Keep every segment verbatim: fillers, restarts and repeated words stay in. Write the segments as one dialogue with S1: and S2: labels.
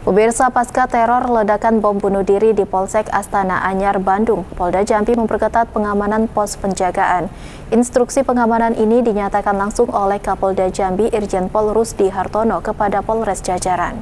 S1: Pemirsa, pasca teror ledakan bom bunuh diri di Polsek Astana Anyar, Bandung, Polda Jambi memperketat pengamanan pos penjagaan. Instruksi pengamanan ini dinyatakan langsung oleh Kapolda Jambi Irjen Pol Rusdi Hartono kepada Polres jajaran.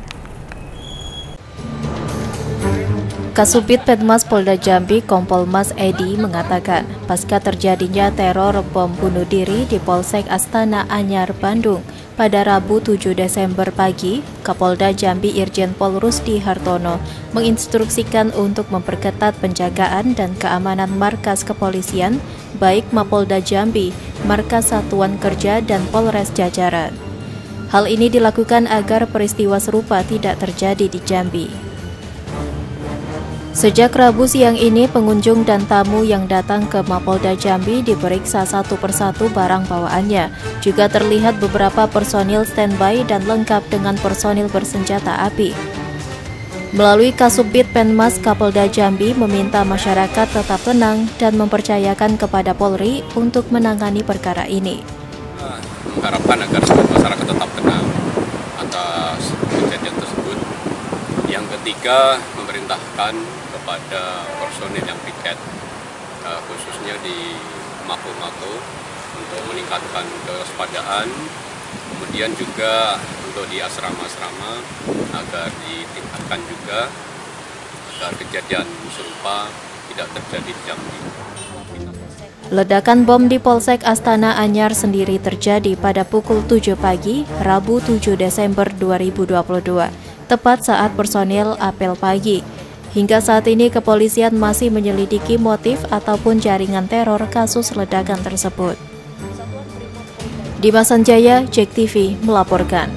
S1: Kasubit Pedmas Polda Jambi Kompol Mas Edi mengatakan, pasca terjadinya teror bom bunuh diri di Polsek Astana Anyar, Bandung, pada Rabu tujuh Desember pagi, Kapolda Jambi Irjen Pol Rusdi Hartono menginstruksikan untuk memperketat penjagaan dan keamanan markas kepolisian, baik Mapolda Jambi, Markas Satuan Kerja, dan Polres jajaran. Hal ini dilakukan agar peristiwa serupa tidak terjadi di Jambi. Sejak Rabu siang ini, pengunjung dan tamu yang datang ke Mapolda Jambi diperiksa satu persatu barang bawaannya. Juga terlihat beberapa personil standby dan lengkap dengan personil bersenjata api. Melalui Kasubit Penmas, Kapolda Jambi meminta masyarakat tetap tenang dan mempercayakan kepada Polri untuk menangani perkara ini.
S2: Mengharapkan agar masyarakat tetap tenang atas kejadian tersebut. Yang ketiga, memerintahkan kepada personil yang piket, uh, khususnya di Mako-Mako, untuk meningkatkan kewaspadaan, kemudian juga untuk di asrama-asrama agar ditingkatkan juga agar kejadian serupa tidak terjadi di Jambi.
S1: Ledakan bom di Polsek Astana Anyar sendiri terjadi pada pukul tujuh pagi, Rabu tujuh Desember dua ribu dua puluh dua, tepat saat personil apel pagi. Hingga saat ini kepolisian masih menyelidiki motif ataupun jaringan teror kasus ledakan tersebut. Dimas Sanjaya, Jek T V melaporkan.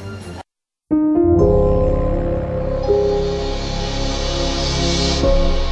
S3: Thank you.